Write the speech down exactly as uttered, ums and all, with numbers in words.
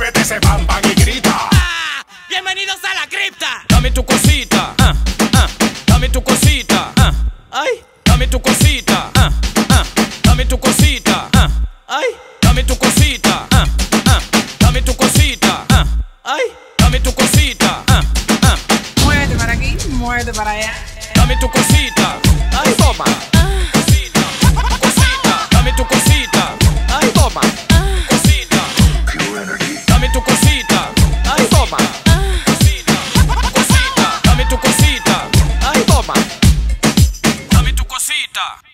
muévete ese pam pam y grita. Ah, bienvenidos a la cripta. Dame tu cosita, ah, ah, dame tu cosita, ah, ay, dame tu cosita, ah, ah, dame tu cosita, ah, ay, dame tu cosita, ah, ah, dame tu cosita, ah, ay, dame tu cosita, ah, ah. Muévete para aquí, muévete para allá. Dame tu cosita, ay, toma. Cosita, cosita, dame tu cosita, ay, toma. Cosita, dame tu cosita, ay, toma. Cosita, cosita, dame tu cosita, ay, toma. Dame tu cosita.